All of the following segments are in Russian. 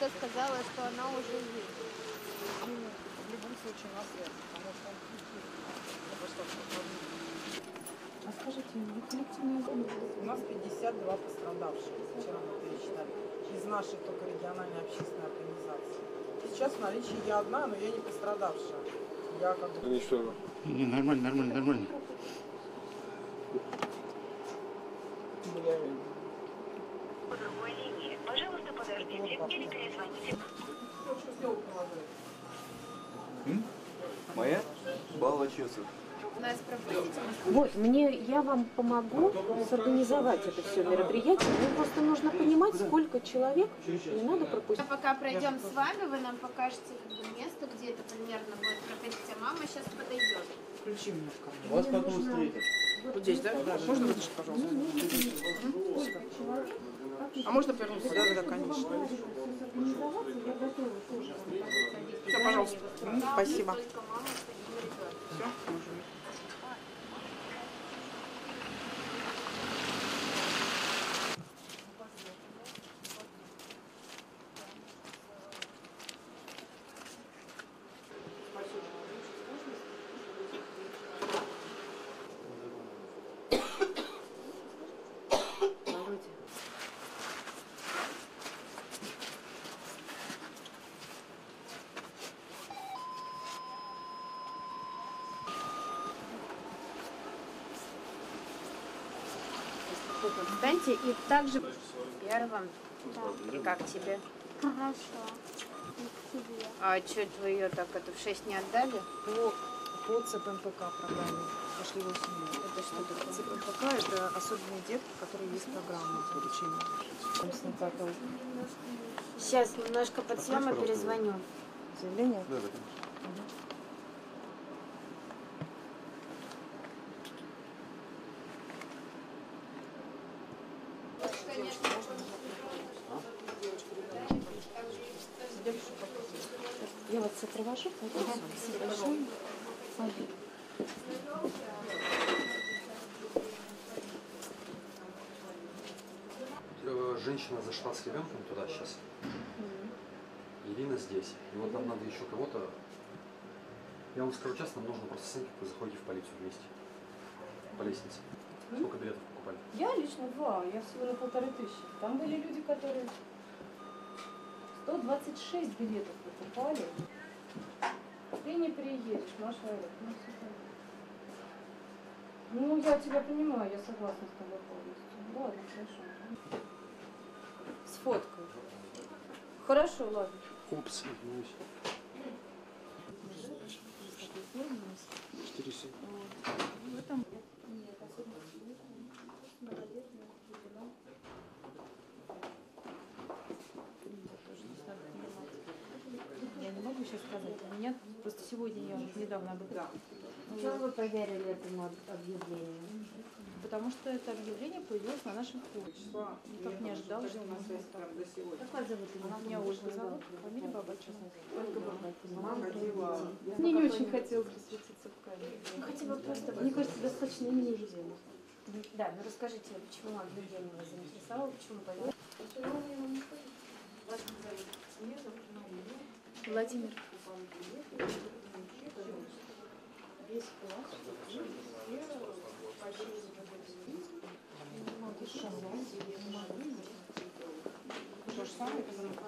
Ольга сказала, что она уже есть. В любом случае на связи, потому что он достаточно. А скажите, вы коллективные организации? У нас 52 пострадавших, вчера мы пересчитали, из нашей только региональной общественной организации. Сейчас в наличии я одна, но я не пострадавшая. Я как бы... Ничего. Не, нормально, нормально, нормально. По другой линии. Пожалуйста, подождите или перезвоните. Что сделал положение? Моя? Балачесов. Вот, я вам помогу сорганизовать это все мероприятие. Мне просто нужно понимать, сколько человек, не надо пропустить. Пока пройдем с вами, вы нам покажете место, где это примерно будет проходить, а мама сейчас подойдет. Включи мне в камеру. Вас потом встретят. Вот здесь, да? Можно вытащить, пожалуйста? А можно повернуться? Да, конечно. Все, пожалуйста. Спасибо. Все, можем. Встаньте и также первым. Да. Как тебе? Хорошо. Тебе. А что вы ее так это в 6 не отдали? По ЦПМПК программе пошли 8 лет. Это что такое? ЦПМПК – это особенные детки, которые есть программа обучения. Сейчас немножко подсъем и перезвоню. Заявление? Да, да. Я вас сопровожу. Спасибо большое. Женщина зашла с ребенком туда сейчас. Ирина здесь. И вот нам надо еще кого-то. Я вам скажу честно, нам нужно просто с Санькой заходить в полицию вместе. По лестнице. Сколько билетов покупали? Я лично 2, я всего на 1500. Там были люди, которые 126 билетов покупали. Ты не приедешь, Маша. Ну, я тебя понимаю, я согласна с тобой полностью. Ладно, хорошо. Сфоткай. Хорошо, ладно. Упс, 4-7. В этом нет особенности. Многодетная, определена. Я не могу сейчас сказать. У меня просто сегодня я недавно об этом. Почему вы поверили этому объявлению? Потому что это объявление появилось на нашем форуме. Никак не ожидала, что у нас будет так. Как вас зовут? Меня Ольга зовут, фамилия Бабачева. Ольга Бабачева. Мама детей. Мне не очень хотелось бы светиться в камере. Ну, хотя бы просто, Мне кажется, достаточно имени Жузена. Да, ну расскажите, почему объявление вас заинтересовало, почему поверили? Меня зовут Мария. Владимир. Весь класс. То же самое, когда мы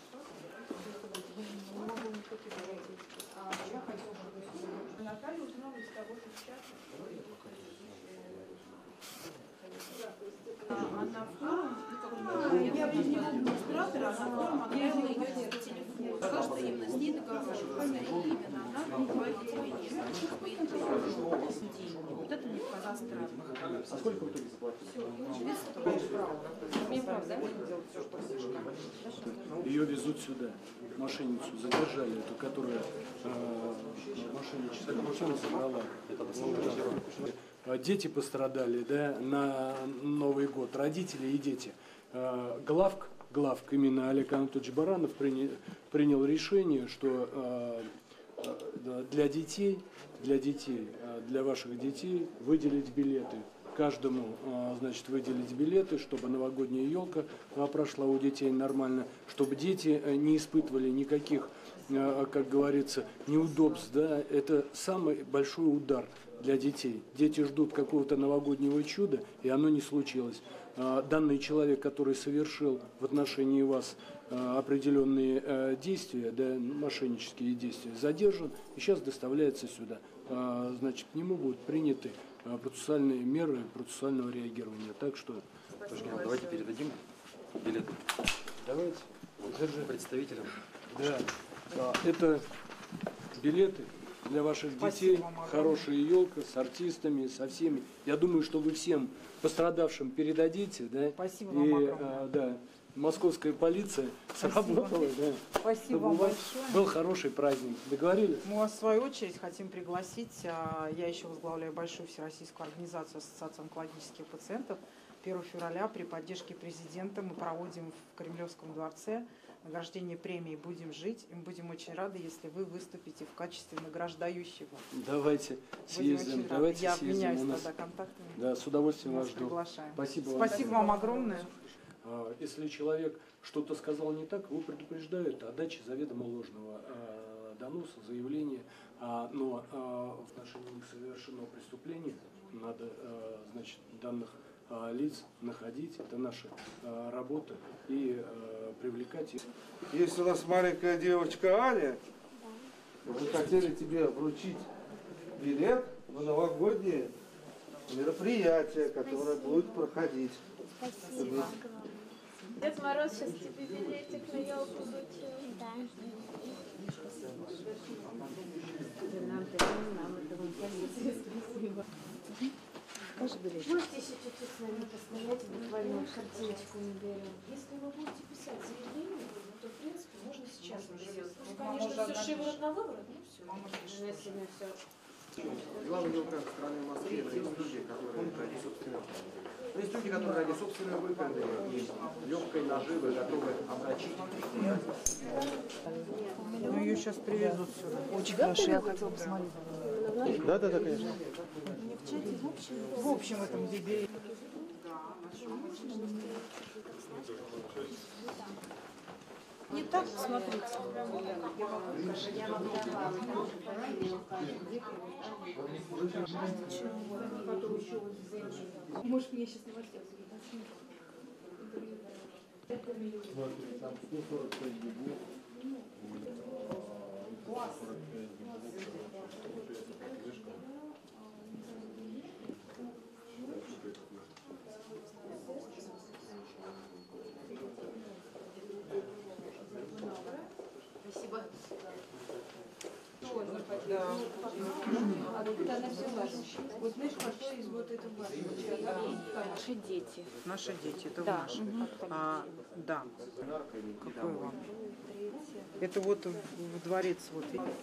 я хотела бы Наталья узнала из того, что сейчас она в форум, я не администратора, а на форум отправила ее телефон. Сказала, что именно с ней договаривалась, именно она руководитель министра. Вот это мне показалось странным. А сколько в итоге заплатили? Мне правда? Ее везут сюда, мошенницу задержали, эту, которая мошенническую машину собрала. Дети пострадали, да, на Новый год, родители и дети. Главк, именно Олег Анатольевич Баранов принял решение, что для ваших детей выделить билеты, каждому, значит, выделить билеты, чтобы новогодняя елка прошла у детей нормально, чтобы дети не испытывали никаких, как говорится, неудобств. Да? Это самый большой удар для детей. Дети ждут какого-то новогоднего чуда, и оно не случилось. Данный человек, который совершил в отношении вас определенные действия, да, мошеннические действия, задержан и сейчас доставляется сюда. Значит, к нему будут приняты процессуальные меры процессуального реагирования. Так что... Давайте передадим билеты. Давайте. Вот, представителям. Да. Это билеты для ваших детей. Спасибо вам. Хорошая елка с артистами, со всеми. Я думаю, что вы всем пострадавшим передадите. Да? Спасибо вам И, огромное. да, московская полиция сработала. Да, Спасибо чтобы вам у вас большое. был хороший праздник. Договорились? Мы вас в свою очередь хотим пригласить, я еще возглавляю большую всероссийскую организацию Ассоциации онкологических пациентов. 1 февраля при поддержке президента мы проводим в Кремлевском дворце награждение премии «Будем жить». И мы будем очень рады, если вы выступите в качестве награждающего. Давайте Будем съездим. очень рады. Давайте Я съездим. обменяюсь У нас... тогда контактами. Да, с удовольствием Вас вас жду. приглашаем. Спасибо вам. Спасибо вам огромное. Если человек что-то сказал не так, его предупреждают о даче заведомо ложного доноса, заявления, но в отношении них совершено преступление, надо, значит, данных лиц находить, это наша работа, и привлекать их. Есть у нас маленькая девочка Аня. Мы хотели тебе вручить билет на новогоднее мероприятие, которое будет проходить. Спасибо. Дед Мороз сейчас тебе билетик на елку вручил. Да. Можете еще чуть-чуть с нами постоять, буквально картиночку наберем. Если вы будете писать заявление, то, в принципе, можно сейчас уже. Ну, конечно, все шиворот на выворот, ну все. У нас сегодня все. Главный географ страны Москвы, это есть люди, которые ради собственного. Но есть люди, которые ради собственной выгоды и легкой наживы готовы омрачить. Ну, ее сейчас привезут сюда. Очень хорошо, я хотела посмотреть. Да, конечно. В общем, этом где Не так, смотрите. Может, мне сейчас новостей Спасибо. Откуда она взялась? Вот знаешь, пошла из вот этого. Наши дети. Наши дети, это Да. наши. Да. Какой вам? Это вот в дворец. Вот.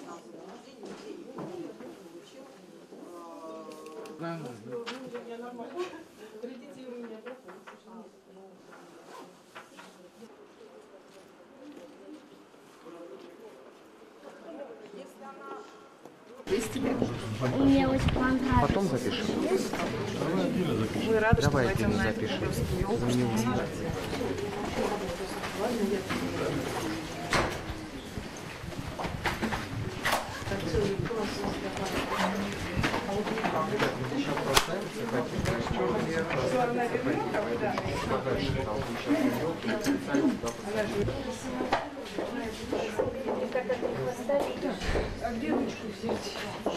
Мне очень понравилось. Потом запишем. Мы рады, что Давай пойдем отдельно на запишем. Кремлевскую елку, чтобы смотреть. А где ручку взять?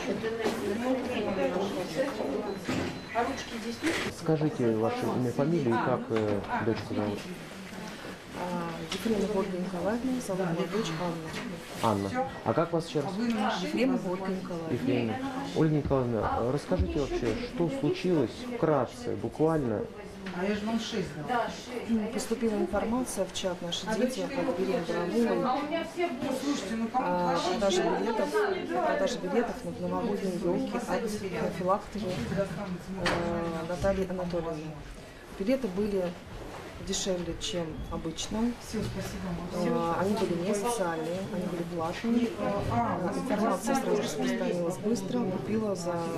А ручки здесь нет? Скажите ваше имя, фамилию и как дочку зовут? Ефремова Ольга Николаевна, зовут мою дочь Анна. Анна. А как вас сейчас? Ефремова Ольга Николаевна. Ефремовна. Ольга Николаевна, расскажите вообще, что случилось вкратце, буквально? А я же вам 6 дала. Поступила информация в чат «Наши дети» от Ирины Барановой о продаже билетов на новогодние елки от профилактора Натальи Анатольевны. Билеты были дешевле, чем обычно. Они были не социальные, они были платные. Информация сразу распространилась быстро. Купила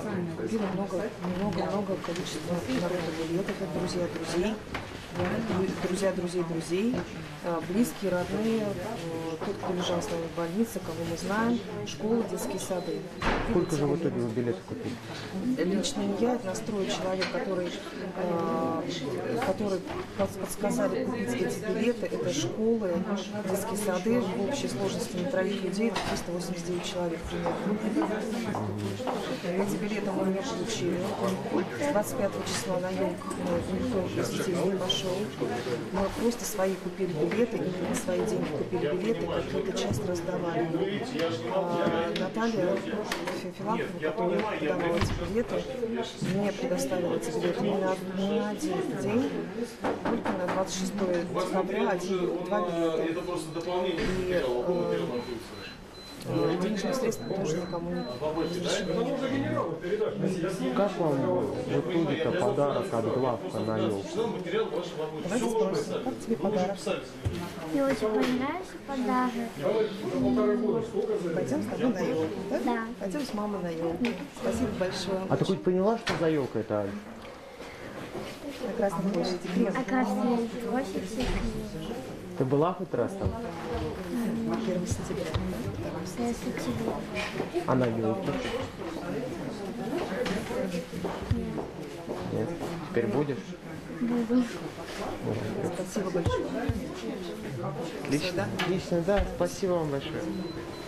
много количества народа билетов. Это друзья друзей, близкие, родные, тот, кто лежал с нами в больнице, кого мы знаем, школы, детские сады. Сколько же в итоге вы билетов купили? Лично не я, это настроил человек, который подсказали купить эти билеты. Это школы, детские сады, в общей сложности на троих людей, это 389 человек примерно. Эти билеты мы не получили. С 25 числа на елку никто посетитель не пошел. Мы просто свои купили билеты, и на свои деньги купили билеты, какую-то часть раздавали. Наталья Филатова, которая подавала эти билеты, мне предоставила эти билеты не на один день, только на 26 декабря два билета. И денежные средства тоже никому не разрешили. Как вам в итоге-то подарок от главка на елку? Давайте спросим, как тебе подарок? Мне очень понравился подарок. Пойдем с тобой на елку, да? Да. Пойдем с мамой на елку. Спасибо большое. А ты хоть поняла, что за елка это, Аль? На Красной площади. Крест. А Красная площадь. Ты была хоть раз там? 1 сентября. 1 сентября. А на елке? Нет. Теперь будешь? Буду. Спасибо большое. Отлично, отлично, да. Спасибо вам большое.